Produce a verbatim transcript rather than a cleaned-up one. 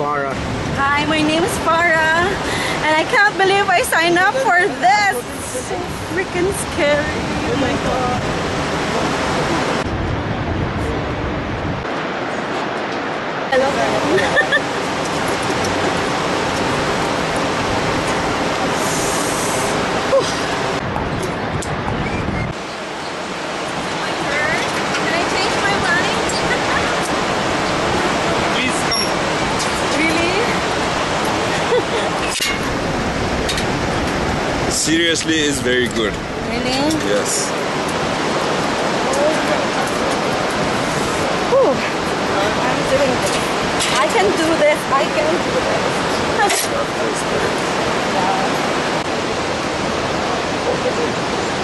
Farah. Hi, my name is Farah, and I can't believe I signed up for this. It's so freaking scary. Oh my god. Hello. Can I change my mind? Please come. Really? Seriously, is very good. Really? Yes. Whew. I'm doing this. I can do this. I can do this. Yeah.